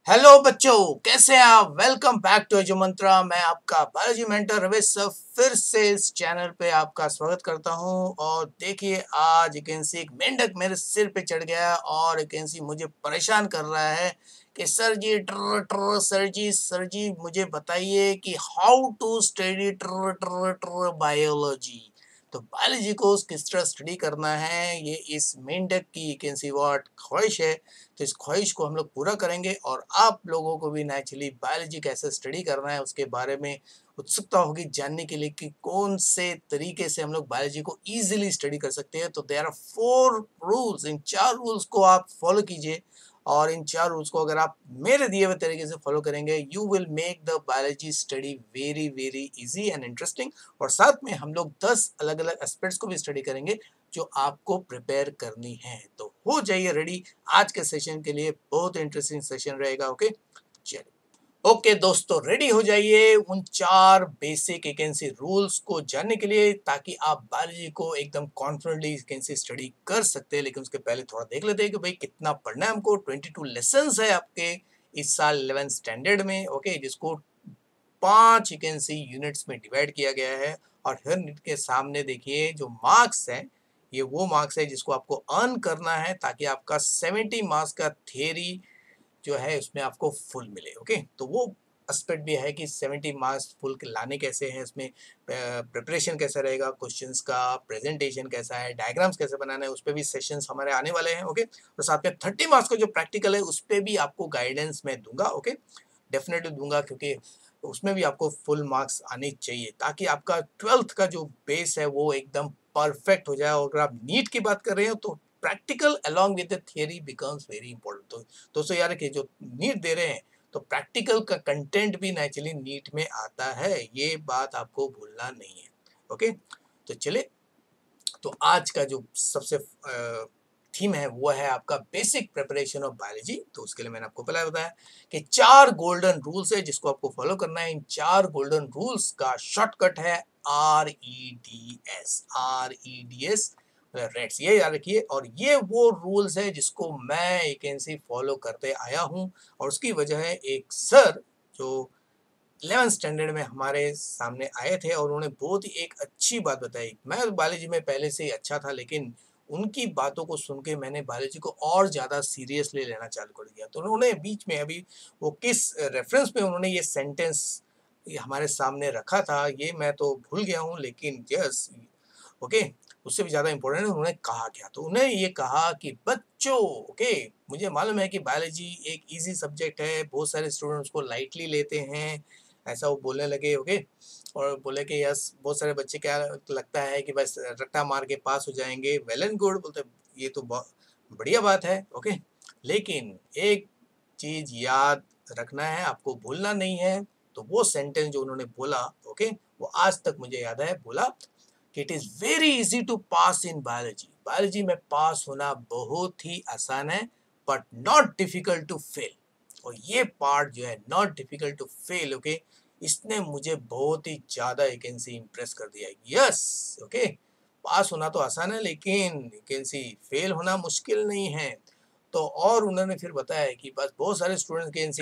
Hello बच्चों, कैसे हैं आप। Welcome back to Edu Mantra. मैं आपका बायोलॉजी मेंटर रवेश सर फिर से इस चैनल पे आपका स्वागत करता हूं। और देखिए, आज एक मेंढक मेरे सिर पे चढ़ गया और एक मुझे परेशान कर रहा है कि सर जी ट्र ट्र सर जी मुझे बताइए कि हाउ टू स्टडी ट्र ट्र ट्र बायोलॉजी। तो बायोलॉजी को किस तरह स्टडी करना है, ये इस मेंढक की व्हाट ख्वाहिश है। तो इस ख्वाहिश को हम लोग पूरा करेंगे और आप लोगों को भी नेचुरली बायोलॉजी कैसे स्टडी करना है उसके बारे में उत्सुकता होगी जानने के लिए कि कौन से तरीके से हम लोग बायोलॉजी को इजीली स्टडी कर सकते हैं। तो देयर आर 4 रूल्स। इन 4 रूल्स को आप फॉलो कीजिए और इन 4 रूल्स को अगर आप मेरे दिए हुए तरीके से फॉलो करेंगे, you will make the biology study very very easy and interesting. और साथ में हम लोग 10 अलग अलग एस्पेक्ट्स को भी स्टडी करेंगे जो आपको प्रिपेयर करनी है। तो हो जाइए रेडी आज के सेशन के लिए। बहुत इंटरेस्टिंग सेशन रहेगा। ओके, चलिए। ओके दोस्तों, रेडी हो जाइए उन 4 बेसिक रूल्स को जानने के लिए, ताकि आप बायोलॉजी को एकदम कॉन्फिडेंटली स्टडी कर सकते हैं। लेकिन उसके पहले थोड़ा देख लेते हैं कि भाई कितना पढ़ना है हमको। 22 लेसन्स है आपके इस साल 11th स्टैंडर्ड में। ओके, जिसको 5 यूनिट्स में डिवाइड किया गया है। और हर यूनिट के सामने देखिए जो मार्क्स हैं, ये वो मार्क्स है जिसको आपको अर्न करना है, ताकि आपका 70 मार्क्स का थ्योरी जो है उसमें आपको फुल मिले। ओके, तो वो एस्पेक्ट भी है कि 70 मार्क्स फुल लाने कैसे हैं, इसमें प्रिपरेशन कैसा रहेगा, क्वेश्चंस का प्रेजेंटेशन कैसा है, डायग्राम्स कैसे बनाना है, उस पर भी सेशंस हमारे आने वाले हैं। ओके, और साथ में 30 मार्क्स का जो प्रैक्टिकल है उस पर भी आपको गाइडेंस मैं दूंगा। ओके, डेफिनेटली दूंगा, क्योंकि उसमें भी आपको फुल मार्क्स आने चाहिए, ताकि आपका 12th का जो बेस है वो एकदम परफेक्ट हो जाए। और अगर आप नीट की बात कर रहे हो तो practical along with the theory becomes very important. तो दोस्तों यार कि जो नीट दे रहे हैं तो प्रैक्टिकल का कंटेंट भी नेचुरली नीट में आता है, ये बात आपको भूलना नहीं है। ओके, तो चले। तो आज का जो सबसे थीम है वो है आपका बेसिक प्रिपरेशन ऑफ बायोलॉजी। तो उसके लिए मैंने आपको पहले बताया कि 4 गोल्डन रूल्स है जिसको आपको फॉलो करना है। इन 4 गोल्डन रूल्स का शॉर्टकट है REDS रेड्स, ये याद रखिए। और ये वो रूल्स है जिसको मैं एक फॉलो करते आया हूँ। और उसकी वजह है एक सर जो 11th स्टैंडर्ड में हमारे सामने आए थे और उन्होंने बहुत ही एक अच्छी बात बताई। मैं बायोलॉजी में पहले से ही अच्छा था, लेकिन उनकी बातों को सुन के मैंने बायोलॉजी को और ज़्यादा सीरियसली लेना चालू कर दिया। तो उन्होंने बीच में अभी वो किस रेफरेंस पे उन्होंने ये सेंटेंस हमारे सामने रखा था ये मैं तो भूल गया हूँ, लेकिन यस, ओके, उससे भी ज़्यादा इम्पोर्टेंट है उन्होंने कहा क्या। तो उन्होंने ये कहा कि बच्चों, ओके, मुझे मालूम है कि बायोलॉजी एक इजी सब्जेक्ट है, बहुत सारे स्टूडेंट्स को लाइटली लेते हैं, ऐसा वो बोलने लगे। ओके, और बोले कि यस, बहुत सारे बच्चे क्या लगता है कि बस रट्टा मार के पास हो जाएंगे। वेल एंड गुड, बोलते ये तो बहुत बढ़िया बात है। ओके, लेकिन एक चीज याद रखना है, आपको भूलना नहीं है। तो वो सेंटेंस जो उन्होंने बोला, ओके, वो आज तक मुझे याद है। बोला कि it is very easy to pass in biology. Biology में पास होना बहुत ही आसान है, but not difficult to fail. और ये पार्ट जो है, not difficult to fail, okay, इसने मुझे बहुत ही ज्यादा इम्प्रेस कर दिया। यस, ओके, पास होना तो आसान है, लेकिन फेल होना मुश्किल नहीं है। तो और उन्होंने फिर बताया कि बस बहुत सारे स्टूडेंट्स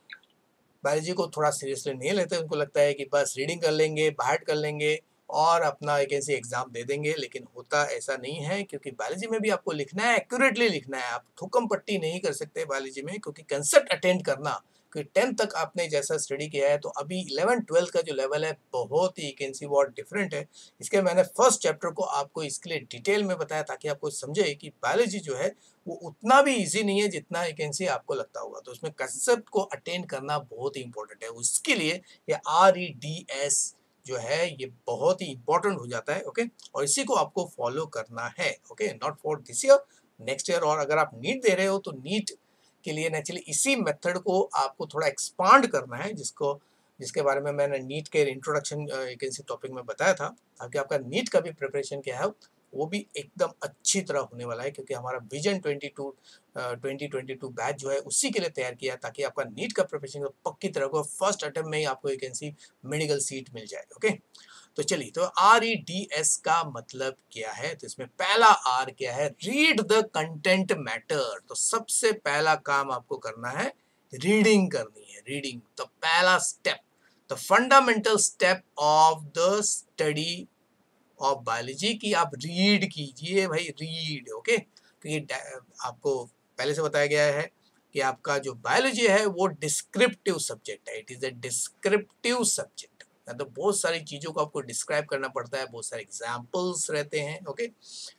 बायोलॉजी को थोड़ा सीरियसली नहीं लेते। उनको लगता है कि बस रीडिंग कर लेंगे, बाहर कर लेंगे और अपना एक एग्जाम दे देंगे। लेकिन होता ऐसा नहीं है, क्योंकि बायोलॉजी में भी आपको लिखना है, एक्यूरेटली लिखना है। आप थुकम पट्टी नहीं कर सकते बायोलॉजी में, क्योंकि कंसेप्ट अटेंड करना, क्योंकि 10th तक आपने जैसा स्टडी किया है, तो अभी 11th-12th का जो लेवल है बहुत ही बहुत डिफरेंट है। इसके मैंने फर्स्ट चैप्टर को आपको इसके लिए डिटेल में बताया, ताकि आपको समझे कि बायोलॉजी जो है वो उतना भी इजी नहीं है जितना आपको लगता होगा। तो उसमें कंसेप्ट को अटेंड करना बहुत ही इंपॉर्टेंट है। उसके लिए ये REDS जो है ये बहुत ही इंपॉर्टेंट हो जाता है। ओके, और इसी को आपको फॉलो करना है। Okay, not for this year, next year. और अगर आप नीट दे रहे हो तो नीट के लिए नेचुरली इसी मेथड को आपको थोड़ा एक्सपांड करना है, जिसके बारे में मैंने नीट के इंट्रोडक्शन टॉपिक में बताया था, ताकि आपका नीट का भी प्रिपरेशन क्या है वो भी एकदम अच्छी तरह होने वाला है। क्योंकि हमारा विजन 2022 बैच जो है उसी के लिए तैयार किया है, ताकि आपका नीट का प्रिपरेशन पक्की तरह को फर्स्ट अटेम्प्ट में ही आपको मेडिकल सीट मिल जाए। ओके, तो चलिए, तो REDS का मतलब क्या है। तो इसमें पहला R क्या है, रीड द कंटेंट मैटर। तो सबसे पहला काम आपको करना है रीडिंग करनी है, रीडिंग। तो पहला step, the fundamental step of the study of biology की आप रीड कीजिए भाई, रीड। ओके, क्योंकि आपको पहले से बताया गया है कि आपका जो बायोलॉजी है वो डिस्क्रिप्टिव सब्जेक्ट है, it is a descriptive subject. मतलब बहुत सारी चीजों को आपको डिस्क्राइब करना पड़ता है, बहुत सारे एग्जाम्पल्स रहते हैं। ओके,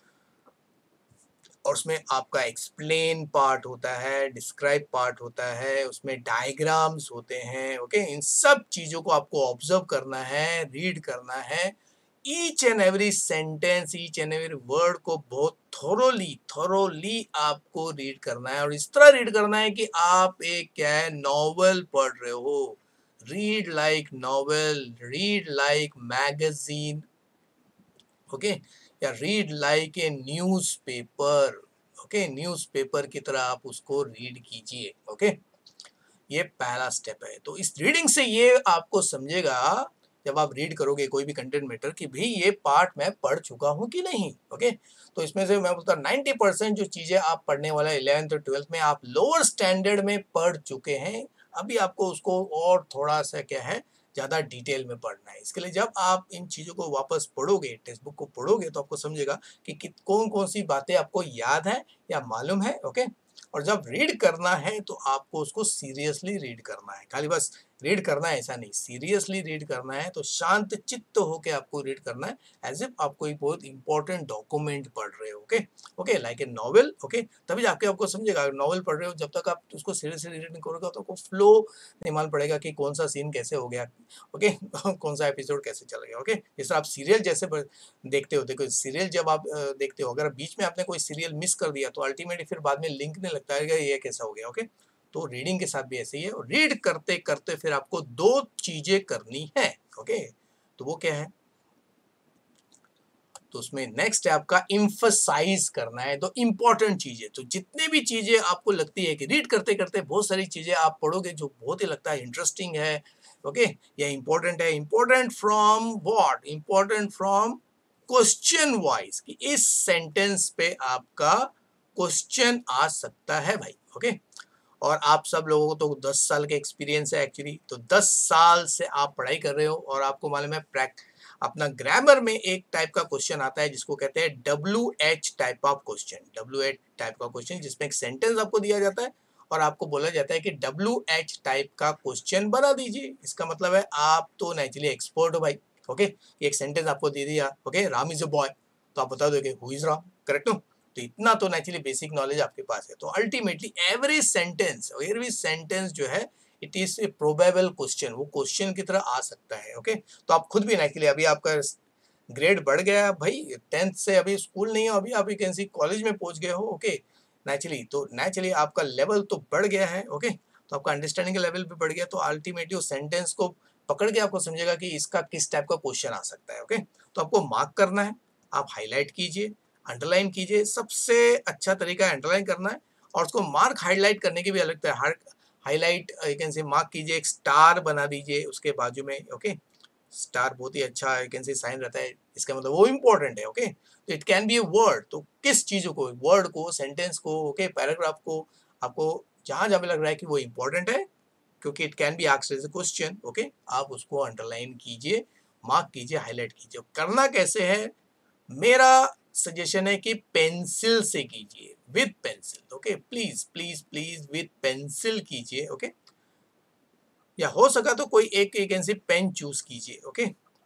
और उसमें आपका एक्सप्लेन पार्ट होता है, डिस्क्राइब पार्ट होता है, उसमें डायग्राम्स होते हैं। ओके, इन सब चीजों को आपको ऑब्जर्व करना है, रीड करना है। Each and every sentence, each and every word को बहुत थोरोली आपको रीड करना है, और इस तरह रीड करना है कि आप एक क्या है, नॉवेल पढ़ रहे हो। Read like novel, read like magazine. Okay, या read like a newspaper. Okay, newspaper की तरह आप उसको रीड कीजिए। ओके, ये पहला स्टेप है। तो इस रीडिंग से ये आपको समझेगा, जब आप रीड करोगे कोई भी कंटेंट मैटर, कि भाई ये पार्ट मैं पढ़ चुका हूँ कि नहीं। ओके, तो इसमें से मैं बोलता 90% जो चीजें आप पढ़ने वाला 11th और 12th में आप लोअर स्टैंडर्ड में पढ़ चुके हैं। अभी आपको उसको और थोड़ा सा क्या है, ज़्यादा डिटेल में पढ़ना है। इसके लिए जब आप इन चीज़ों को वापस पढ़ोगे, टेक्स्ट बुक को पढ़ोगे, तो आपको समझेगा कि कौन कौन सी बातें आपको याद है या मालूम है। ओके, और जब रीड करना है तो आपको उसको सीरियसली रीड करना है। खाली बस रीड करना है ऐसा नहीं, सीरियसली रीड करना है। तो शांत चित्त होकर आपको रीड करना है, एज इफ आप कोई बहुत इंपॉर्टेंट डॉक्यूमेंट पढ़ रहे हो। Okay, okay, like a novel. Okay, तभी जाके आपको समझेगा। नॉवेल पढ़ रहे हो, जब तक आप उसको सीरियसली रीड नहीं करोगे तो आपको फ्लो नहीं मालूम पड़ेगा कि कौन सा सीन कैसे हो गया। ओके, कौन सा एपिसोड कैसे चल गया। ओके, जैसे आप सीरियल जैसे देखते हो, देखो सीरियल जब आप देखते हो, अगर बीच में आपने कोई सीरियल मिस कर दिया तो अल्टीमेटली फिर बाद में लिंक नहीं लगता है कि ये कैसा हो गया। ओके, तो रीडिंग के साथ भी ऐसे ही है। और रीड करते करते फिर आपको दो चीजें करनी है। ओके, तो वो क्या है, तो उसमें नेक्स्ट है आपका इम्फसाइज करना है। तो इंपॉर्टेंट चीजें, तो जितने भी चीजें आपको लगती है कि रीड करते करते बहुत सारी चीजें आप पढ़ोगे जो बहुत ही लगता है इंटरेस्टिंग है, ओके, या इंपॉर्टेंट है, important from what, important from question wise, कि इस सेंटेंस पे आपका क्वेश्चन आ सकता है भाई। ओके, और आप सब लोगों को तो 10 साल के एक्सपीरियंस है एक्चुअली, तो 10 साल से आप पढ़ाई कर रहे हो और आपको मालूम है अपना ग्रामर में एक टाइप का क्वेश्चन आता है जिसको कहते हैं WH type of question. WH type का क्वेश्चन जिसमें एक सेंटेंस आपको दिया जाता है और आपको बोला जाता है कि WH टाइप का क्वेश्चन बना दीजिए। इसका मतलब है आप तो नेचुरली एक्सपर्ट हो भाई। ओके, एक सेंटेंस आपको दे दिया, okay, Ram is a boy, तो आप बता दोगे हु इज राम, करेक्ट हो। तो इतना तो नेचुरली बेसिक नॉलेज आपके पास है। तो अल्टीमेटली एवरी सेंटेंस जो है, it is a probable question, वो क्वेश्चन की तरह आ सकता है। ओके, तो आप खुद भी नेचुरली, अभी आपका ग्रेड बढ़ गया भाई, 10th से अभी स्कूल नहीं हो, अभी आप एक ऐसी कॉलेज में पहुंच गए हो। ओके, नेचुरली तो नेचुरली आपका लेवल तो बढ़ गया है। ओके, तो आपका अंडरस्टैंडिंग का लेवल भी बढ़ गया। तो अल्टीमेटली उस सेंटेंस को पकड़ के आपको समझेगा कि इसका किस टाइप का क्वेश्चन आ सकता है। ओके, तो आपको मार्क करना है, आप हाईलाइट कीजिए, अंडरलाइन कीजिए। सबसे अच्छा तरीका है अंडरलाइन करना है, और उसको मार्क हाईलाइट करने की भी अलग तरह है। Highlight you can say mark कीजिए, एक स्टार बना दीजिए उसके बाजू में। ओके, स्टार बहुत ही अच्छा यू कैन से साइन रहता है, इसका मतलब वो इंपॉर्टेंट है। ओके, तो it can be a word, तो किस चीज़ों को, वर्ड को, सेंटेंस को, ओके, पैराग्राफ को, आपको जहाँ जहाँ पे लग रहा है कि वो इंपॉर्टेंट है, क्योंकि it can be asked as a question. Okay, आप उसको अंडरलाइन कीजिए, मार्क कीजिए, हाईलाइट कीजिए। करना कैसे है, मेरा सजेशन है कि पेंसिल से कीजिए, with pencil. Okay, please please please with pencil कीजिए। ओके, या हो सका तो कोई एक एक ऐसी पेन चूज कीजिए। ओके,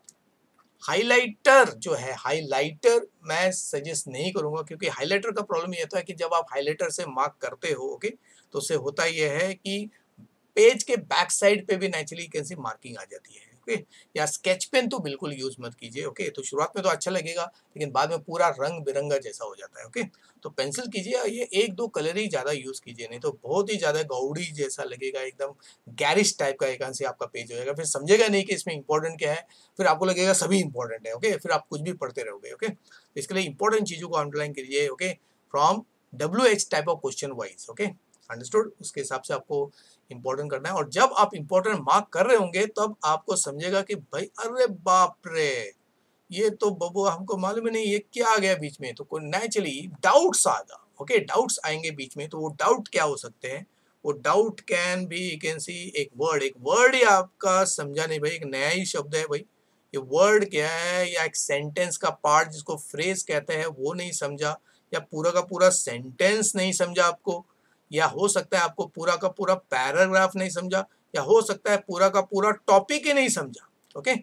हाइलाइटर जो है, हाइलाइटर मैं सजेस्ट नहीं करूंगा, क्योंकि हाइलाइटर का प्रॉब्लम ये होता है कि जब आप हाइलाइटर से मार्क करते हो, ओके, तो उससे होता यह है कि पेज के बैक साइड पे भी नेचुरली कैसी मार्किंग आ जाती है। ओके, या स्केच पेन तो बिल्कुल यूज मत कीजिए। ओके, तो शुरुआत में तो अच्छा लगेगा, लेकिन बाद में पूरा रंग बिरंगा जैसा हो जाता है। ओके, तो पेंसिल कीजिए, ये एक दो कलर ही ज्यादा यूज कीजिए, नहीं तो बहुत ही ज्यादा गौड़ी जैसा लगेगा, एकदम गैरिश टाइप का एक से आपका पेज हो जाएगा, फिर समझेगा नहीं कि इसमें इंपॉर्टेंट क्या है, फिर आपको लगेगा सभी इंपॉर्टेंट है। ओके, फिर आप कुछ भी पढ़ते रहोगे। ओके, इसके लिए इंपॉर्टेंट चीजों को अंडरलाइन कीजिए। Okay, from WH type of question wise. Okay, understood, उसके हिसाब से आपको इंपॉर्टेंट करना है। और जब आप इंपॉर्टेंट मार्क कर रहे होंगे तब आपको समझेगा कि भाई अरे बाप रे, ये तो बबुआ हमको मालूम ही नहीं ये क्या आ गया बीच में। तो कोई नेचुरली डाउट्स आएगा। ओके, डाउट्स आएंगे बीच में, तो वो डाउट क्या हो सकते हैं, वो doubt can be you can see एक वर्ड ही आपका समझा नहीं भाई, एक नया ही शब्द है भाई, ये वर्ड क्या है, या एक सेंटेंस का पार्ट जिसको फ्रेज कहते हैं वो नहीं समझा, या पूरा का पूरा सेंटेंस नहीं समझा आपको, या हो सकता है आपको पूरा का पूरा पैराग्राफ नहीं समझा, या हो सकता है पूरा का पूरा टॉपिक ही नहीं समझा। ओके,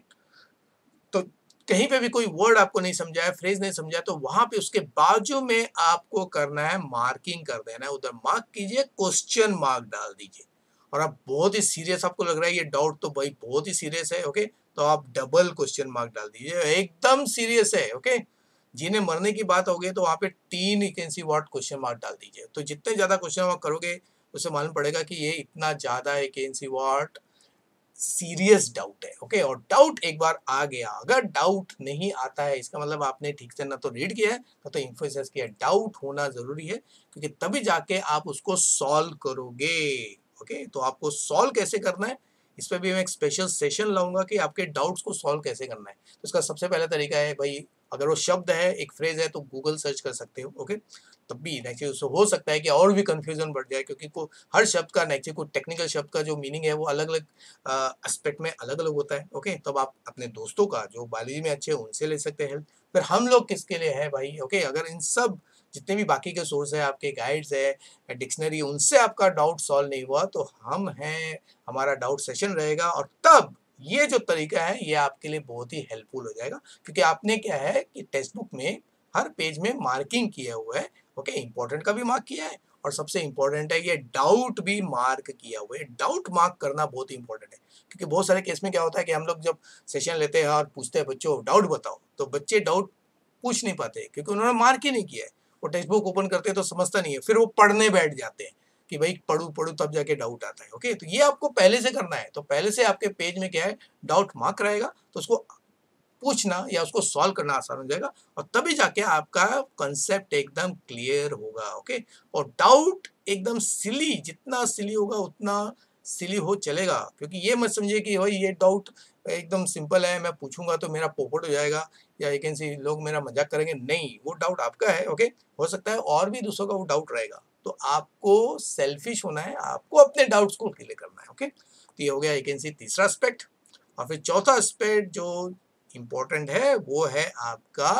तो कहीं पे भी कोई वर्ड आपको नहीं समझा है, फ्रेज नहीं समझा, तो वहां पे उसके बाजू में आपको करना है मार्किंग कर देना है, उधर मार्क कीजिए, क्वेश्चन मार्क डाल दीजिए। और आप बहुत ही सीरियस आपको लग रहा है ये डाउट तो भाई बहुत ही सीरियस है, ओके, तो आप डबल क्वेश्चन मार्क डाल दीजिए, एकदम सीरियस है। ओके, जिन्हें मरने की बात होगी तो वहां पे 3 वैकेंसी वर्ड क्वेश्चन मार्क डाल दीजिए। तो जितने ज्यादा क्वेश्चन मार्क करोगे उससे मालूम पड़ेगा कि ये इतना ज्यादा वैकेंसी वर्ड सीरियस डाउट है। ओके, और डाउट एक बार आ गया, अगर डाउट नहीं आता है इसका मतलब आपने ठीक से ना तो रीड किया है ना तो इन्फोसिस किया है। डाउट होना जरूरी है क्योंकि तभी जाके आप उसको सॉल्व करोगे। ओके, तो आपको सॉल्व कैसे करना है इस पे भी मैं एक स्पेशल सेशन लाऊंगा कि आपके डाउट्स को सॉल्व कैसे करना है। तो इसका सबसे पहला तरीका है भाई, अगर वो शब्द है एक फ्रेज है तो गूगल सर्च कर सकते हो। ओके, तब भी नेक्स्ट उससे हो सकता है कि और भी कंफ्यूजन बढ़ जाए क्योंकि हर शब्द का नेक्स्ट को टेक्निकल शब्द का जो मीनिंग है वो अलग अलग एस्पेक्ट में अलग अलग होता है। ओके, तब आप अपने दोस्तों का जो बायोलॉजी में अच्छे हैं उनसे ले सकते हैं हेल्प। फिर हम लोग किसके लिए है भाई? ओके, अगर इन सब जितने भी बाकी के सोर्स है, आपके गाइड्स है, डिक्शनरी, उनसे आपका डाउट सॉल्व नहीं हुआ तो हम हैं, हमारा डाउट सेशन रहेगा और तब ये जो तरीका है ये आपके लिए बहुत ही हेल्पफुल हो जाएगा क्योंकि आपने क्या है कि टेक्स्ट बुक में हर पेज में मार्किंग किया हुआ है। ओके, इंपॉर्टेंट का भी मार्क किया है और सबसे इंपॉर्टेंट है ये डाउट भी मार्क किया हुआ है। डाउट मार्क करना बहुत इंपॉर्टेंट है क्योंकि बहुत सारे केस में क्या होता है कि हम लोग जब सेशन लेते हैं और पूछते हैं बच्चों डाउट बताओ, तो बच्चे डाउट पूछ नहीं पाते क्योंकि उन्होंने मार्क ही नहीं किया है। वो टेक्स्ट बुक ओपन करते हैं तो समझता नहीं है, फिर वो पढ़ने बैठ जाते हैं कि भाई पढ़ू पढ़ू तब जाके डाउट आता है। ओके, तो ये आपको पहले से करना है, तो पहले से आपके पेज में क्या है डाउट मार्क रहेगा तो उसको पूछना या उसको सॉल्व करना आसान हो जाएगा और तभी जाके आपका कंसेप्ट एकदम क्लियर होगा। ओके, और डाउट एकदम सिली, जितना सिली होगा उतना सिली हो चलेगा क्योंकि ये मत समझिए कि भाई ये डाउट एकदम सिंपल है, मैं पूछूंगा तो मेरा पोपट हो जाएगा या एक ऐसे लोग मेरा मजाक करेंगे, नहीं, वो डाउट आपका है। ओके, हो सकता है और भी दूसरों का वो डाउट रहेगा, तो आपको सेल्फिश होना है, आपको अपने डाउट्स को क्लियर करना है। ओके, तो ये हो गया एक ऐसे तीसरा एस्पेक्ट। और फिर चौथा एस्पेक्ट जो इंपॉर्टेंट है वो है आपका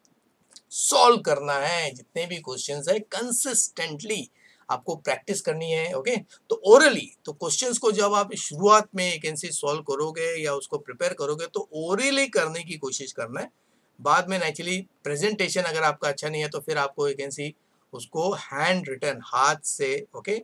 सॉल्व करना है। जितने भी क्वेश्चंस है कंसिस्टेंटली आपको प्रैक्टिस करनी है। ओके, तो ओरली तो क्वेश्चंस को जब आप शुरुआत में वैकेंसी सॉल्व करोगे या उसको प्रिपेयर करोगे तो ओरली करने की कोशिश करना है। बाद में नेचुरली प्रेजेंटेशन अगर आपका अच्छा नहीं है तो फिर आपको वैकेंसी उसको हैंड रिटन, हाथ से, ओके,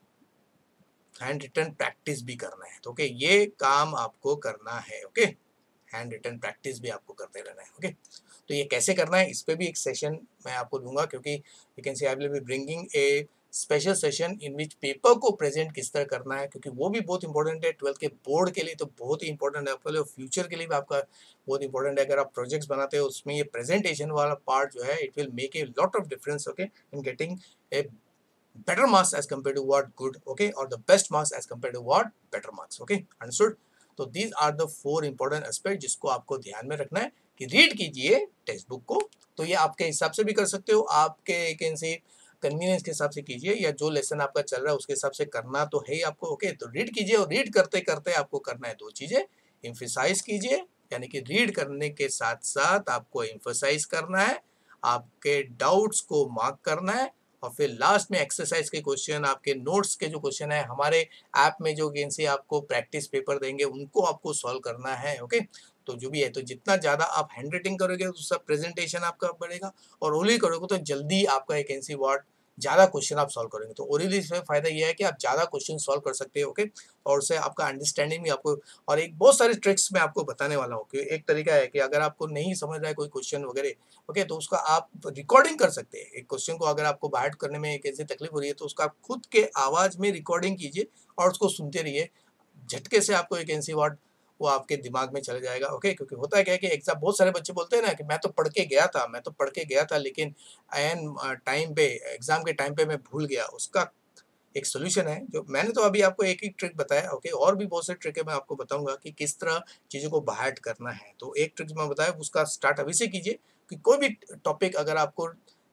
हैंड रिटन प्रैक्टिस भी करना है। तो ओके, ये काम आपको करना है। ओके, हैंड रिटन प्रैक्टिस भी आपको करते रहना है। ओके, तो ये कैसे करना है इस पे भी एक सेशन मैं आपको दूंगा क्योंकि you can see I will be bringing a special session in which paper को प्रेजेंट किस तरह करना है क्योंकि वो भी बहुत इंपॉर्टेंट है। 12th के बोर्ड के लिए तो बहुत ही इंपॉर्टेंट है, आपके लिए फ्यूचर के लिए भी आपका बहुत इंपॉर्टेंट है। अगर आप प्रोजेक्ट्स बनाते हो उसमें ये प्रेजेंटेशन वाला पार्ट जो है it will make a lot of difference. Okay, in getting a better marks as compared to what good, okay, or the best marks as compared to what better marks। Okay, understood? तो these are the 4 important aspect जिसको आपको ध्यान में रखना है कि read कीजिए text book को। तो ये आपके हिसाब से भी कर सकते हो, आपके कैन से कन्वीनियंस के हिसाब से कीजिए या जो लेसन आपका चल रहा है उसके हिसाब से करना तो है ही आपको। ओके, तो रीड कीजिए और रीड करते करते आपको करना है 2 चीजें, एम्फेसाइज कीजिए यानी कि रीड करने के साथ साथ आपको एम्फेसाइज करना है, आपके डाउट्स को मार्क करना है और फिर लास्ट में एक्सरसाइज के क्वेश्चन, आपके नोट्स के जो क्वेश्चन है हमारे ऐप में जो गेम से आपको प्रैक्टिस पेपर देंगे उनको आपको सॉल्व करना है। ओके, तो जो भी है तो जितना ज्यादा आप हैंड राइटिंग करोगे तो सब प्रेजेंटेशन आपका बढ़ेगा और ओरली करोगे तो जल्दी आपका एक एनसी वर्ड ज्यादा क्वेश्चन आप सॉल्व करेंगे। तो ओरली से फायदा यह है कि आप ज्यादा क्वेश्चन सॉल्व कर सकते हो। ओके, और उससे आपका अंडरस्टैंडिंग भी आपको, और एक बहुत सारे ट्रिक्स मैं आपको बताने वाला हूँ कि एक तरीका है कि अगर आपको नहीं समझ रहा है कोई क्वेश्चन वगैरह, ओके, तो उसका आप रिकॉर्डिंग कर सकते हैं। एक क्वेश्चन को अगर आपको बाहर करने में कैसे तकलीफ हो रही है तो उसका आप खुद के आवाज में रिकॉर्डिंग कीजिए और उसको सुनते रहिए, झटके से आपको एक एनसी वर्ड वो आपके दिमाग में चले जाएगा। ओके, क्योंकि होता है क्या है कि एग्जाम, बहुत सारे बच्चे बोलते हैं ना कि मैं तो पढ़ के गया था, मैं तो पढ़ के गया था लेकिन एन टाइम पे, एग्जाम के टाइम पे मैं भूल गया। उसका एक सोल्यूशन है जो मैंने तो अभी आपको एक ही ट्रिक बताया। ओके, और भी बहुत से ट्रिक है, मैं आपको बताऊंगा कि किस तरह चीज़ों को बाहर करना है। तो एक ट्रिक मैं बताया उसका स्टार्ट अभी से कीजिए कि कोई भी टॉपिक अगर आपको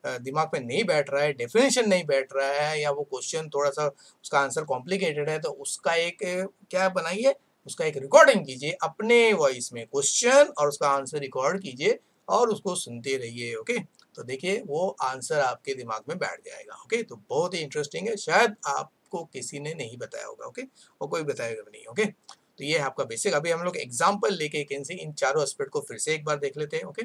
दिमाग में नहीं बैठ रहा है, डेफिनेशन नहीं बैठ रहा है, या वो क्वेश्चन थोड़ा सा उसका आंसर कॉम्प्लिकेटेड है, तो उसका एक क्या बनाइए, उसका एक रिकॉर्डिंग कीजिए अपने वॉइस में, क्वेश्चन और उसका आंसर रिकॉर्ड कीजिए और उसको सुनते रहिए। ओके, तो देखिए वो आंसर आपके दिमाग में बैठ जाएगा। ओके, तो बहुत ही इंटरेस्टिंग है, शायद आपको किसी ने नहीं बताया होगा। ओके, और कोई बताएगा भी नहीं। ओके, तो ये है आपका बेसिक। अभी हम लोग एग्जाम्पल लेके कैसे इन चारों एस्पेक्ट को फिर से एक बार देख लेते हैं। ओके,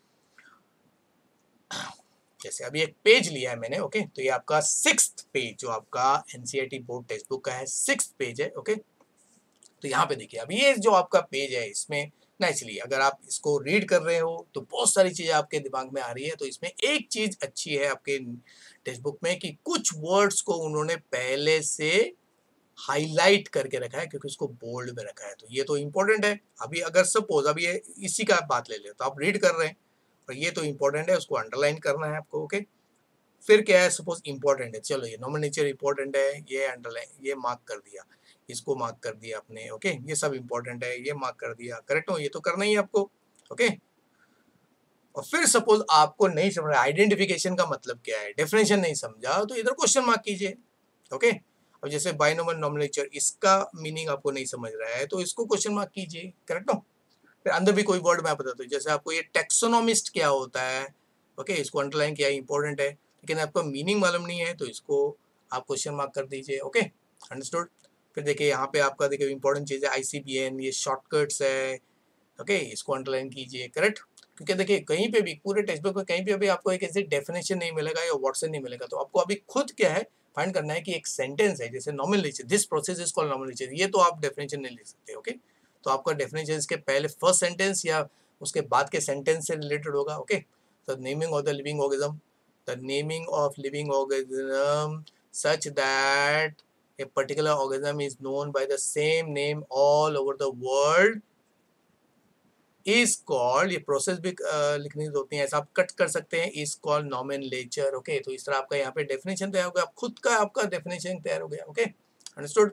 जैसे अभी एक पेज लिया है मैंने। ओके, तो ये आपका 6th पेज जो आपका एनसीईआरटी बोर्ड टेक्स्ट बुक का है, 6th पेज है। ओके, तो यहाँ पे देखिए, अब ये जो आपका पेज है, इसमें नेचुरली अगर आप इसको रीड कर रहे हो तो बहुत सारी चीजें आपके दिमाग में आ रही है। तो इसमें एक चीज अच्छी है आपके टेक्स्ट बुक में कि कुछ वर्ड्स को उन्होंने पहले से हाईलाइट करके रखा है, क्योंकि उसको बोल्ड में रखा है। तो ये तो इंपॉर्टेंट है। अभी अगर सपोज अभी ये इसी का बात ले ले, तो आप रीड कर रहे हैं और ये तो इंपॉर्टेंट है, उसको अंडरलाइन करना है आपको। ओके, फिर क्या है, सपोज इंपॉर्टेंट है, चलो ये नॉमिनल नेचर इंपॉर्टेंट है, ये अंडरलाइन, ये मार्क कर दिया, इसको मार्क कर दिया आपने। ओके, ये सब इंपॉर्टेंट है, ये मार्क कर दिया, करेक्ट हो, ये तो करना ही है आपको। ओके, और फिर सपोज आपको नहीं समझ रहा आइडेंटिफिकेशन का मतलब क्या है, डेफिनेशन नहीं समझा, तो इधर क्वेश्चन मार्क कीजिए। ओके, अब जैसे बाइनोमियल नॉमिनल इसका मीनिंग आपको नहीं समझ रहा है, तो इसको क्वेश्चन मार्क कीजिए। करेक्ट हो, फिर अंदर भी कोई वर्ड मैं बताता हूँ, जैसे आपको ये टेक्सोनोमिस्ट क्या होता है। ओके, इसको अंडरलाइन किया, इंपॉर्टेंट है, लेकिन आपको मीनिंग मालूम नहीं है, तो इसको आप क्वेश्चन मार्क कर दीजिए। Okay, understood. फिर देखिए यहाँ पे आपका देखिए इंपॉर्टेंट चीज़ है आईसीबीएन, ये शॉर्टकट्स है। ओके, इसको अंडरलाइन कीजिए। करेक्ट, क्योंकि देखिए कहीं पे भी पूरे टेक्स्ट बुक में कहीं पे भी आपको एक ऐसी डेफिनेशन नहीं मिलेगा या वर्ड से नहीं मिलेगा, तो आपको अभी खुद क्या है फाइंड करना है कि एक सेंटेंस है, जैसे nominal nature, this process is called nominal nature, ये तो आप डेफिनेशन नहीं लिख सकते। ओके, तो आपका डेफिनेशन इसके पहले फर्स्ट सेंटेंस या उसके बाद के सेंटेंस से रिलेटेड होगा। ओके, तो naming of the living organism, the naming of living organism such that a particular organism is known by the same name all over the world is called, ये process भी लिखनी होती है, ऐसा आप कट कर सकते हैं, is called nomenclature। ओके, तो इस तरह आपका यहाँ पे डेफिनेशन तैयार हो गया, खुद का आपका डेफिनेशन तैयार हो गया। Okay, understood.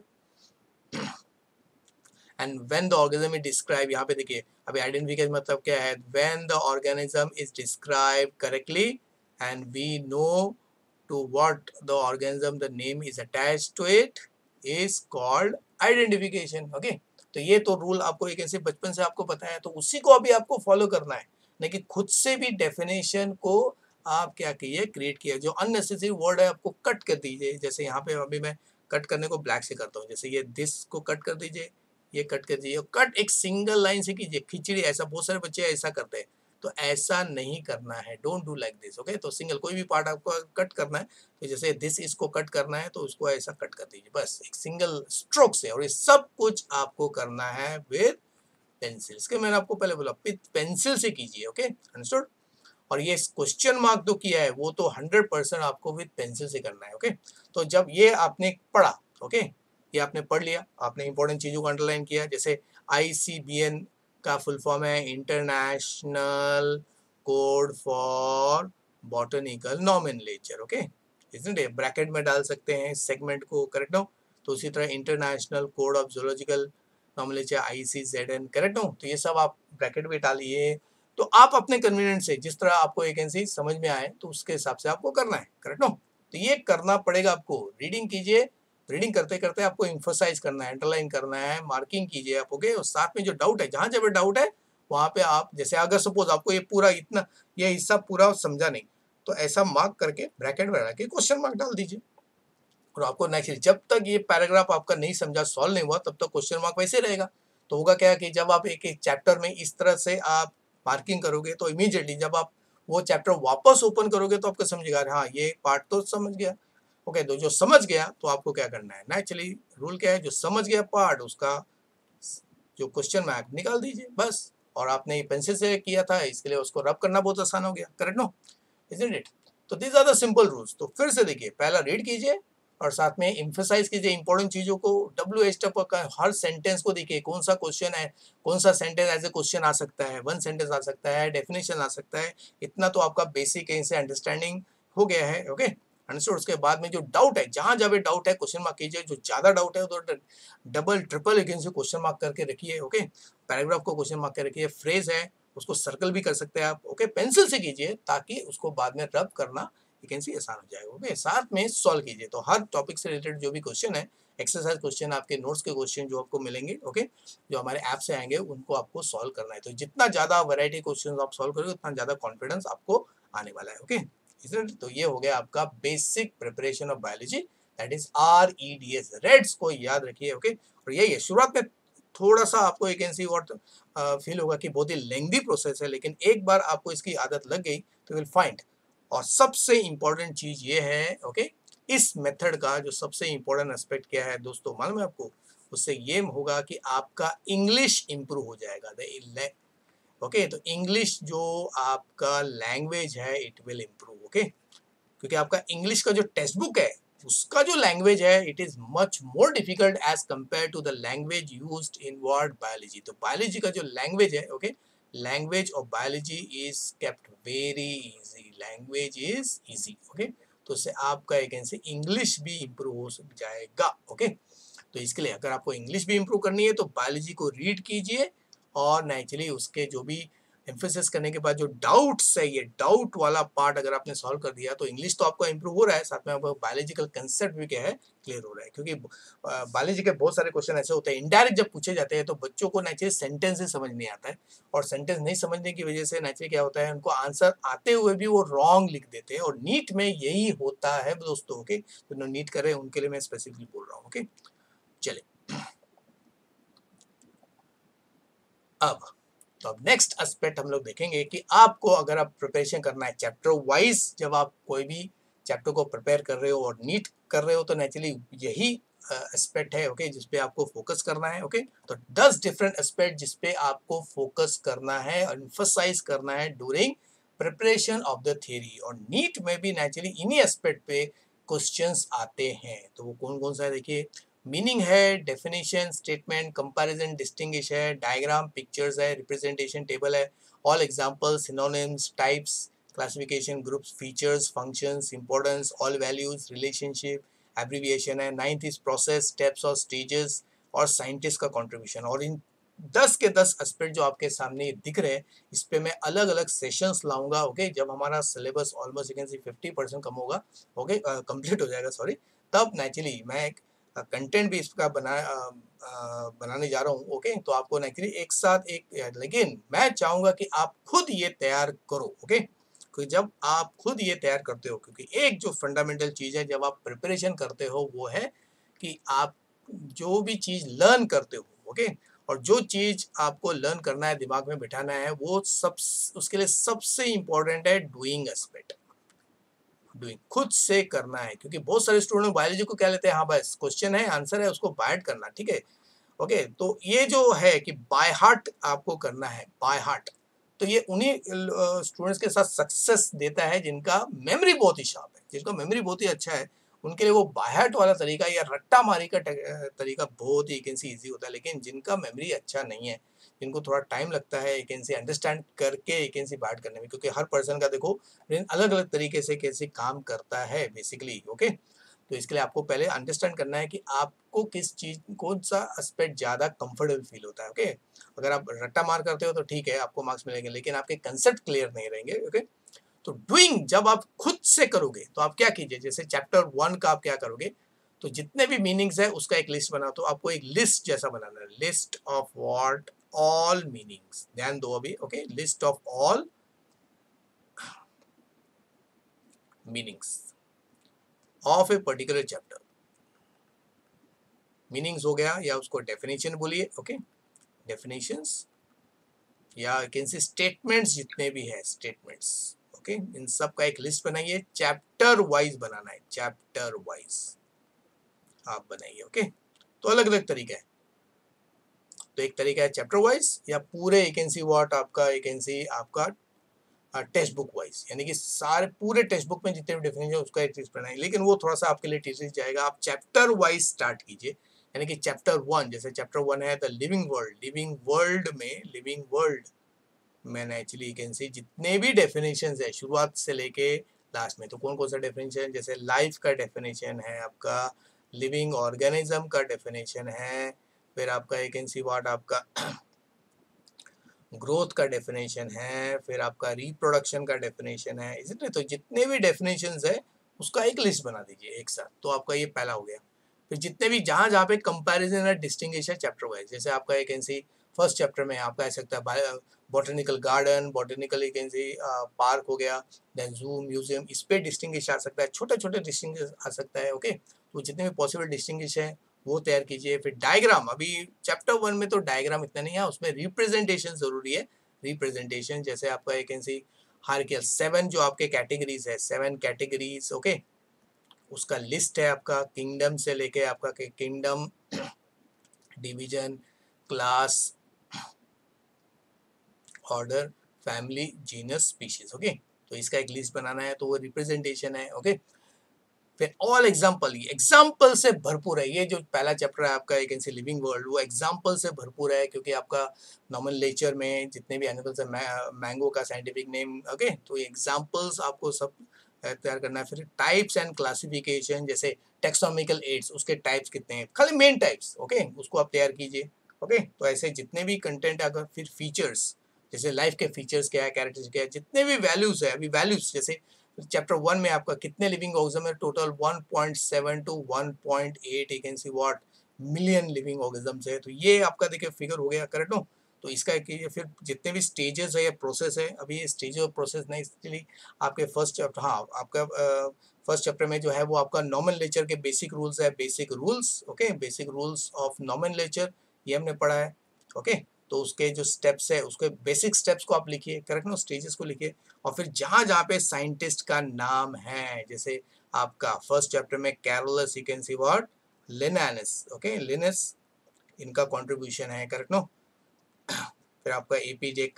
And when the organism is describe, यहाँ पे देखिए अभी आइडेंटिफिकेशन मतलब क्या है, when the organism is describe correctly and we know to what the organism the name is attached to it is called identification। okay, तो ये तो रूल आपको एक ऐसे बचपन से आपको पता है, तो उसी को अभी आपको फॉलो करना है, लेकिन खुद से भी डेफिनेशन को आप क्या कीजिए, क्रिएट किया, जो अननेसेसरी वर्ड है आपको कट कर दीजिए। जैसे यहाँ पे अभी मैं कट करने को ब्लैक से करता हूँ, जैसे ये दिस को कट कर दीजिए, ये कट कर दीजिए, कट एक सिंगल लाइन से कीजिए। खिचड़ी, ऐसा बहुत सारे बच्चे ऐसा करते हैं, तो ऐसा नहीं करना है, don't do like this. Okay, तो सिंगल कोई भी पार्ट आपको कट करना है, तो जैसे दिस इसको कट करना है, तो उसको ऐसा कट कर दीजिए, बस एक सिंगल स्ट्रोक से। और ये सब कुछ आपको करना है विद पेंसिल, के मैंने आपको पहले बोला पेंसिल से कीजिए। Okay, understood. और ये क्वेश्चन मार्क जो किया है वो तो 100% आपको विद पेंसिल से करना है। ओके, तो जब ये आपने पढ़ा, ओके, ये आपने पढ़ लिया, आपने इंपॉर्टेंट चीजों को अंडरलाइन किया, जैसे आईसीबीएन का फुल फॉर्म है international code for botanical nomenclature. Okay, इसलिए ब्रैकेट में डाल सकते हैं सेगमेंट को, करेक्ट हो। तो उसी तरह international code of zoological nomenclature ICZN, correct हो। तो ये सब आप ब्रैकेट में डालिए, तो आप अपने कन्वीनियंट से जिस तरह आपको वैकेंसी समझ में आए, तो उसके हिसाब से आपको करना है, करेक्ट हो। तो ये करना पड़ेगा आपको, रीडिंग कीजिए, रीडिंग करते करते आपको इम्फोसाइज करना है, अंडरलाइन करना है, मार्किंग कीजिए आप। ओके, और साथ में जो डाउट है, जहां जब डाउट है वहां पे आप, जैसे अगर सपोज आपको ये पूरा इतना ये हिस्सा पूरा समझा नहीं, तो ऐसा मार्क करके ब्रैकेट में के क्वेश्चन मार्क डाल दीजिए। और आपको नेक्स्ट, जब तक ये पैराग्राफ आपका नहीं समझा, सॉल्व नहीं हुआ, तब तक क्वेश्चन मार्क वैसे रहेगा। तो होगा क्या कि जब आप एक एक चैप्टर में इस तरह से आप मार्किंग करोगे, तो इमीडिएटली जब आप वो चैप्टर वापस ओपन करोगे, तो आपको समझेगा हाँ ये पार्ट तो समझ गया। ओके, तो जो समझ गया तो आपको क्या करना है, नेचुरली रूल क्या है, जो समझ गया पार्ट उसका जो क्वेश्चन मार्क निकाल दीजिए, बस। और आपने पेंसिल से किया था, इसके लिए उसको रब करना बहुत आसान हो गया, करेक्ट नो, इजंट इट। तो these are the simple rules. तो फिर से देखिए, पहला रीड कीजिए और साथ में एम्फसाइज कीजिए इंपॉर्टेंट चीजों को, WH का हर सेंटेंस को देखिए, कौन सा क्वेश्चन है, कौन सा सेंटेंस एज ए क्वेश्चन आ सकता है, वन सेंटेंस आ सकता है, डेफिनेशन आ सकता है, इतना तो आपका बेसिक इनसे अंडरस्टैंडिंग हो गया है। Okay, understood. उसके बाद में जो डाउट है, जहां जब डाउट है क्वेश्चन मार्क कीजिए, जो ज्यादा डाउट है तो डबल ट्रिपल अगेन से क्वेश्चन मार्क करके रखिए। ओके, पैराग्राफ को क्वेश्चन मार्क करके रखिए, फ्रेज है उसको सर्कल भी कर सकते हैं आप, ओके। पेंसिल से कीजिए ताकि उसको बाद में रब करना यू कैन सी आसान हो जाएगा, ओके। साथ में सॉल्व कीजिए, तो हर टॉपिक से रिलेटेड जो भी क्वेश्चन है, एक्सरसाइज क्वेश्चन, आपके नोट्स के क्वेश्चन जो आपको मिलेंगे, ओके, जो हमारे ऐप से आएंगे उनको आपको सॉल्व करना है। तो जितना ज़्यादा वैरायटी क्वेश्चन आप सॉल्व करोगे उतना ज़्यादा कॉन्फिडेंस आपको आने वाला है, ओके। तो ये हो गया आपका basic preparation of biology, that is REDS, REDS को याद रखिए, ओके। और यही है, शुरुआत में थोड़ा सा आपको you can see what feel होगा कि बहुत ही लेंथी प्रोसेस है, लेकिन एक बार आपको इसकी आदत लग गई तो विल फाइंड। और सबसे इंपॉर्टेंट चीज ये है, ओके, इस मेथड का जो सबसे इंपॉर्टेंट एस्पेक्ट क्या है दोस्तों, मालूम है आपको? उससे ये होगा कि आपका इंग्लिश इंप्रूव हो जाएगा, ओके। तो इंग्लिश जो आपका लैंग्वेज है इट विल इंप्रूव, ओके, क्योंकि आपका इंग्लिश का जो टेक्स्ट बुक है उसका जो लैंग्वेज है it is much more difficult as compare to the language used in word biology. तो बायोलॉजी का जो लैंग्वेज है, okay, language of biology is kept very easy, language is easy, okay. तो उससे आपका एक ऐसे इंग्लिश भी इंप्रूव हो जाएगा, ओके। तो इसके लिए अगर आपको इंग्लिश भी इंप्रूव करनी है तो बायोलॉजी को रीड कीजिए, और नेचुरली उसके जो भी एम्फेसिस करने के बाद जो डाउट्स है, ये डाउट वाला पार्ट अगर आपने सॉल्व कर दिया तो इंग्लिश तो आपका इंप्रूव हो रहा है, साथ में आपका बायोलॉजिकल कंसेप्ट भी क्या है, क्लियर हो रहा है। क्योंकि बायोलॉजी के बहुत सारे क्वेश्चन ऐसे होते हैं इनडायरेक्ट जब पूछे जाते हैं तो बच्चों को नेचुरली सेंटेंस ही समझ नहीं आता है, और सेंटेंस नहीं समझने की वजह से नेचुरली क्या होता है, उनको आंसर आते हुए भी वो रॉन्ग लिख देते हैं, और नीट में यही होता है दोस्तों, ओके। तो नीट कर रहे हैं उनके लिए मैं स्पेसिफिकली बोल रहा हूँ, ओके। चले अब नेक्स्ट एस्पेक्ट हम लोग देखेंगे कि आपको अगर आप प्रिपरेशन करना है चैप्टर वाइज, जब आप कोई भी चैप्टर को प्रिपेयर कर रहे हो और नीट कर रहे हो तो नेचुरली यही एस्पेक्ट है, ओके, जिसपे आपको फोकस करना है, ओके। तो 10 डिफरेंट एस्पेक्ट जिसपे आपको फोकस करना है, एम्फसाइज करना है during preparation of the theory, और नीट में भी नेचुरली इन्हीं एस्पेक्ट पे क्वेश्चंस आते हैं। तो वो कौन कौन सा है देखिए, मीनिंग है, डेफिनेशन, स्टेटमेंट, कंपैरिजन, डिस्टिंग्विश है, डायग्राम, पिक्चर्स है, रिप्रेजेंटेशन टेबल है, all examples, synonyms, types, classification, groups, features, functions, importance, all values, relationship, abbreviation है, 9th इज प्रोसेस, स्टेप्स और स्टेजेस, और साइंटिस्ट का कंट्रीब्यूशन। और इन 10 के 10 एस्पेक्ट जो आपके सामने दिख रहे हैं, इस पे मैं अलग अलग सेशंस लाऊंगा, ओके। जब हमारा syllabus almost you can see 50% कम होगा, ओके, कंप्लीट हो जाएगा, सॉरी, तब नेचुरली मैं एक कंटेंट भी इसका बनाने जा रहा हूँ, ओके। तो आपको नेचुरली एक साथ एक, लेकिन मैं चाहूंगा कि आप खुद ये तैयार करो, ओके। क्योंकि जब आप खुद ये तैयार करते हो, क्योंकि एक जो फंडामेंटल चीज है जब आप प्रिपरेशन करते हो वो है कि आप जो भी चीज लर्न करते हो, ओके, और जो चीज आपको लर्न करना है, दिमाग में बिठाना है, वो सब उसके लिए सबसे इंपॉर्टेंट है डूइंग एस्पेक्ट, डूइंग, खुद से करना है। क्योंकि बहुत सारे स्टूडेंट बायोलॉजी को क्या लेते हैं, हाँ बस क्वेश्चन है, आंसर है, उसको बाय करना, ठीक है, ओके। तो ये जो है कि बाय हार्ट आपको करना है, बाय हार्ट, तो ये उन्हीं स्टूडेंट्स के साथ सक्सेस देता है जिनका मेमोरी बहुत ही शार्प है, जिनका मेमोरी बहुत ही अच्छा है, उनके लिए वो बाय हार्ट वाला तरीका या रट्टा मारी का तरीका बहुत ही कैंसी ईजी होता है। लेकिन जिनका मेमोरी अच्छा नहीं है, जिनको थोड़ा टाइम लगता है कैंसी अंडरस्टैंड करके कैंसी बात करने में, क्योंकि हर पर्सन का देखो अलग अलग तरीके से कैसे काम करता है बेसिकली, ओके। तो इसके लिए आपको पहले अंडरस्टैंड करना है कि आपको किस चीज, कौन सा एस्पेक्ट ज्यादा कंफर्टेबल फील होता है, ओके। अगर आप रट्टा मार करते हो तो ठीक है, आपको मार्क्स मिलेंगे, लेकिन आपके कंसेप्ट क्लियर नहीं रहेंगे, ओके। तो डूइंग जब आप खुद से करोगे तो आप क्या कीजिए, जैसे चैप्टर 1 का आप क्या करोगे, तो जितने भी मीनिंग्स है उसका एक लिस्ट बना, तो आपको एक लिस्ट जैसा बनाना है, list of what all meanings, ध्यान दो अभी, okay, list of all meanings of a particular chapter. Meanings हो गया, या उसको डेफिनेशन बोलिए, ओके, डेफिनेशंस, या कैन से स्टेटमेंट्स, जितने भी है स्टेटमेंट्स, ओके, इन सब का एक लिस्ट बनाइए, चैप्टर वाइज बनाना है, चैप्टर वाइज आप बनाइए, ओके। तो अलग अलग तरीका है, तो एक तरीका है चैप्टर वाइज, या पूरे एक कैन सी व्हाट आपका एक कैन सी आपका टेक्स्ट बुक वाइज, यानी कि सारे पूरे टेक्स्ट बुक में जितने भी डेफिनेशन है उसका एक लिस्ट बनाइए। लेकिन वो थोड़ा सा आपके लिए टीचर जाएगा, आप चैप्टर वाइज स्टार्ट कीजिए, यानी कि चैप्टर 1, जैसे चैप्टर 1 है the living world, living world में, लिविंग वर्ल्ड में एक्चुअली कैन सी जितने भी डेफिनेशन है शुरुआत से लेके लास्ट में, तो कौन कौन सा डेफिनेशन, जैसे लाइफ का डेफिनेशन है आपका, लिविंग ऑर्गेनिज्म का डेफिनेशन है, फिर आपका एक कैन सी व्हाट आपका ग्रोथ का डेफिनेशन है, फिर आपका रिप्रोडक्शन का डेफिनेशन है, इसलिए तो जितने भी डेफिनेशंस है उसका एक लिस्ट बना दीजिए एक साथ, तो आपका ये पहला हो गया। फिर जितने भी जहाँ जहाँ पे कंपैरिजन है डिस्टिंग्विश है चैप्टर वाइज, जैसे आपका एक कैंसी फर्स्ट चैप्टर में आपका आ सकता है बॉटनिकल गार्डन, बॉटनिकल एक कैंसी पार्क हो गया, देन जू, म्यूजियम, इस पे डिस्टिंग्विश आ सकता है, छोटे छोटे डिस्टिंग्विश आ सकता है। ओके, तो जितने भी पॉसिबल डिस्टिंग्विश है वो तैयार कीजिए। फिर डायग्राम, अभी चैप्टर 1 में तो डायग्राम इतना नहीं है, उसमें रिप्रेजेंटेशन जरूरी है। रिप्रेजेंटेशन जैसे आपका एक कैंसी हायरार्किकल 7 जो आपके कैटेगरीज है, 7 कैटेगरीज, ओके, उसका लिस्ट है आपका किंगडम से लेके आपका kingdom, division, class, order, family, genus, species. Okay, तो इसका एक लिस्ट बनाना है, तो वो रिप्रेजेंटेशन है। ओके, फिर ऑल एग्जाम्पल, एग्जाम्पल से भरपूर है। ये जो पहला चैप्टर है आपका एक ऐसे लिविंग वर्ल्ड, वो एग्जाम्पल से भरपूर है, क्योंकि आपका नॉमेनक्लेचर में जितने भी एनिमल्स है, मैंगो का साइंटिफिक नेम, ओके, तो एग्जाम्पल्स आपको सब तैयार करना है। फिर टाइप्स एंड क्लासिफिकेशन, जैसे टेक्सोनॉमिकल एड्स, उसके टाइप्स कितने हैं, खाली मेन टाइप्स, ओके, उसको आप तैयार कीजिए। ओके, तो ऐसे जितने भी कंटेंट, अगर फिर फीचर्स, जैसे लाइफ के फीचर्स क्या है, कैरेक्टर्स क्या है, जितने भी वैल्यूज है, अभी वैल्यूज जैसे चैप्टर 1 में आपका कितने लिविंग ऑर्गेनिज्म है, total 1.7 to 1.8 you can see what million living organisms है। तो ये आपका देखिए फिगर हो गया, करेक्ट हो। तो इसका कीजिए। फिर जितने भी स्टेजेस है या प्रोसेस है, अभी ये स्टेज और प्रोसेस नहीं, इसलिए आपके फर्स्ट चैप्टर, हाँ, आपका फर्स्ट चैप्टर में जो है वो आपका नॉमेनक्लेचर के बेसिक रूल्स है, basic rules, okay, basic rules of nomenclature, ये हमने पढ़ा है। ओके, तो उसके जो स्टेप्स है, उसके बेसिक स्टेप्स को आप लिखिए, करेक्ट नो, स्टेजेस को लिखिए। और फिर जहाँ जहाँ पे साइंटिस्ट का नाम है, जैसे आपका फर्स्ट चैप्टर में Carolus, you can see what, Linnaeus, okay, Linnaeus, इनका कंट्रीब्यूशन है, करेक्ट नो। फिर आपका एपीजे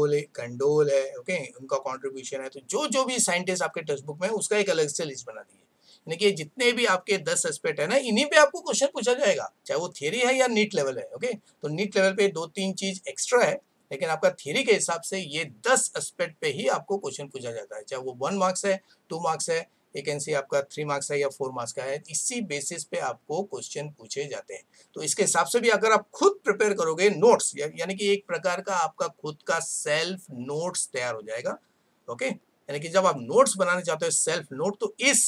कंडोल है, ओके, उनका कंट्रीब्यूशन है। तो जो जो भी साइंटिस्ट आपके टेक्स्ट बुक में है, उसका एक अलग से लिस्ट बना दीजिए। यानी कि जितने भी आपके 10 एस्पेक्ट है ना, इन्हीं पे आपको क्वेश्चन पूछा जाएगा, चाहे वो थियरी है या नीट लेवल है। ओके, तो नीट लेवल पे 2-3 चीज एक्स्ट्रा है, लेकिन आपका थियरी के हिसाब से ये 10 एस्पेक्ट पे ही आपको क्वेश्चन पूछा जाता है, चाहे वो 1 मार्क्स है, 2 मार्क्स है, वैकेंसी आपका 3 मार्क्स है या 4 मार्क्स का है, इसी बेसिस पे आपको क्वेश्चन पूछे जाते हैं। तो इसके हिसाब से भी अगर आप खुद प्रिपेयर करोगे नोट्स, यानी कि एक प्रकार का आपका खुद का सेल्फ नोट्स तैयार हो जाएगा। ओके, यानी कि जब आप नोट्स बनाना चाहते हो सेल्फ नोट, तो इस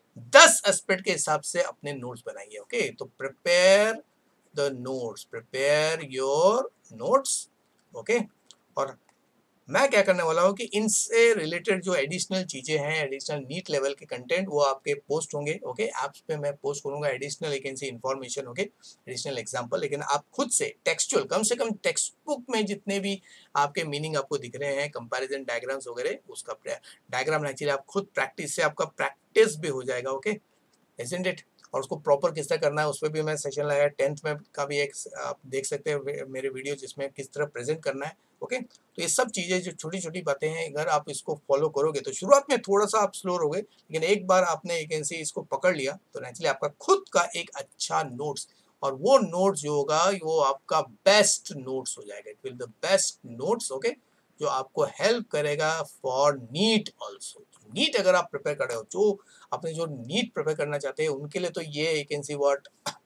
10 एस्पेक्ट के हिसाब से अपने नोट्स बनाइए। ओके, तो prepare the notes, prepare your notes. Okay, और मैं क्या करने वाला हूँ कि इनसे रिलेटेड जो एडिशनल चीजें हैं, एडिशनल नीट लेवल के कंटेंट, वो आपके पोस्ट होंगे। ओके, ऐप्स पे मैं पोस्ट करूंगा additional vacancy information, okay, additional example. लेकिन आप खुद से टेक्सचुअल, कम से कम टेक्स्ट बुक में जितने भी आपके मीनिंग आपको दिख रहे हैं, कंपैरिजन डायग्राम्स वगैरह, उसका डायग्राम एक्चुअली आप खुद प्रैक्टिस से, आपका प्रैक्टिस भी हो जाएगा। Okay, isn't it. और उसको प्रॉपर किस तरह करना है, उस पर भी मैं सेशन लगाया 10th में का भी एक, आप देख सकते हैं मेरे वीडियो, जिसमें किस तरह प्रेजेंट करना है। ओके, तो ये सब चीज़ें जो छोटी छोटी बातें हैं, अगर आप इसको फॉलो करोगे तो शुरुआत में थोड़ा सा आप स्लो रहोगे, लेकिन एक बार आपने एक ऐसे इसको पकड़ लिया तो नेचुरली आपका खुद का एक अच्छा नोट्स, और वो नोट्स जो होगा वो आपका बेस्ट नोट्स हो जाएगा। It will the best notes, okay, जो आपको हेल्प करेगा फॉर नीट ऑल्सो। नीट अगर आप प्रिपेयर कर रहे हो, जो अपने जो नीट प्रिपेयर करना चाहते हैं, उनके लिए तो ये यू कैन सी व्हाट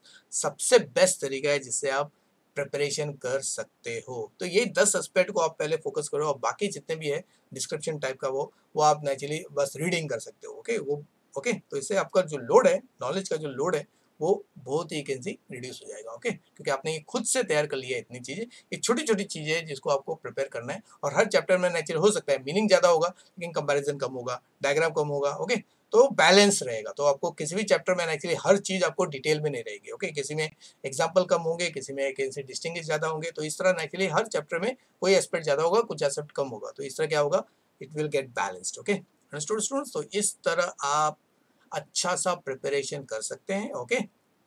सबसे बेस्ट तरीका है जिससे आप प्रिपरेशन कर सकते हो। तो ये 10 एस्पेक्ट को आप पहले फोकस करो, और बाकी जितने भी है डिस्क्रिप्शन टाइप का, वो आप नेचुरली बस रीडिंग कर सकते हो। ओके, वो ओके, तो इससे आपका जो लोड है, नॉलेज का जो लोड है, वो बहुत ही कैन सी रिड्यूस हो जाएगा। ओके, क्योंकि आपने ये खुद से तैयार कर लिया है इतनी चीजें, ये छोटी छोटी चीजें हैं जिसको आपको प्रिपेयर करना है। और हर चैप्टर में नेचुरल हो सकता है मीनिंग ज्यादा होगा, लेकिन कंपैरिजन कम होगा, डायग्राम कम होगा। ओके, तो बैलेंस रहेगा, तो आपको किसी भी चैप्टर में एक्चुअली हर चीज आपको डिटेल में नहीं रहेगी। ओके, किसी में एग्जांपल कम होंगे, किसी में कैसे डिस्टिंग्विश ज्यादा होंगे, तो इस तरह एक्चुअली हर चैप्टर में कोई एस्पेक्ट ज्यादा होगा, कुछ एस्पेक्ट कम होगा, तो इस तरह क्या होगा, it will get balanced. Okay, understood students, तो इस तरह आप अच्छा सा प्रिपरेशन कर सकते हैं। ओके,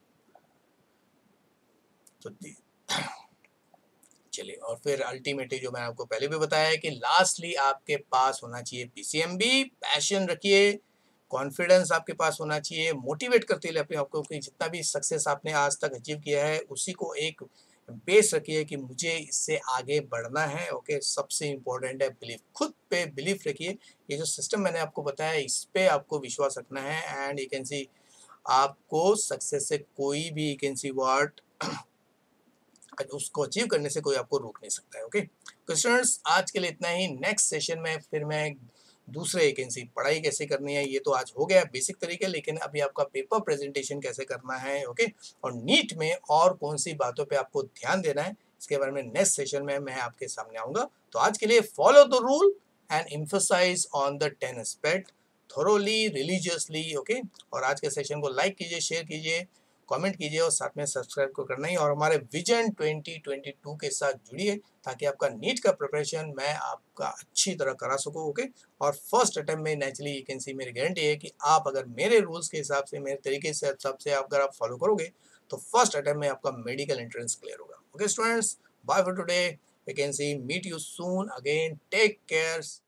तो चलिए, और फिर अल्टीमेटली जो मैंने आपको पहले भी बताया है कि लास्टली आपके पास होना चाहिए पीसीएमबी, पैशन रखिए, कॉन्फिडेंस आपके पास होना चाहिए, मोटिवेट करते रहिए अपने आपको कि जितना भी सक्सेस आपने आज तक अचीव किया है, उसी को एक बेस रखिए कि मुझे इससे आगे बढ़ना है। ओके, सबसे इम्पोर्टेंट है बिलीफ, खुद पे बिलीफ रखिए। ये जो सिस्टम मैंने आपको बताया, इस पे आपको विश्वास रखना है, एंड यू कैन सी आपको सक्सेस से कोई भी, यू कैन सी व्हाट, उसको अचीव करने से कोई आपको रोक नहीं सकता है। ओके, स्टूडेंट्स आज के लिए इतना ही। नेक्स्ट सेशन में फिर मैं दूसरे वैकेंसी पढ़ाई कैसे करनी है, ये तो आज हो गया बेसिक तरीके, लेकिन अभी आपका पेपर प्रेजेंटेशन कैसे करना है, ओके, और नीट में और कौन सी बातों पे आपको ध्यान देना है, इसके बारे में नेक्स्ट सेशन में मैं आपके सामने आऊँगा। तो आज के लिए follow the rule and emphasise on the 10 aspect thoroughly religiously, okay. और आज के सेशन को लाइक कीजिए, शेयर कीजिए, कमेंट कीजिए और साथ में सब्सक्राइब को करना ही, और हमारे विजन 2022 के साथ जुड़िए ताकि आपका नीट का प्रिपरेशन मैं आपका अच्छी तरह करा सकूं, ओके। और फर्स्ट अटेम्प्ट में नेचुरली यू कैन सी मेरी गारंटी है कि आप अगर मेरे रूल्स के हिसाब से, मेरे तरीके से हिसाब से अगर आप फॉलो करोगे तो फर्स्ट अटेम्प्ट में आपका मेडिकल एंट्रेंस क्लियर होगा। Okay students, bye for today, we can see meet you soon again, take care.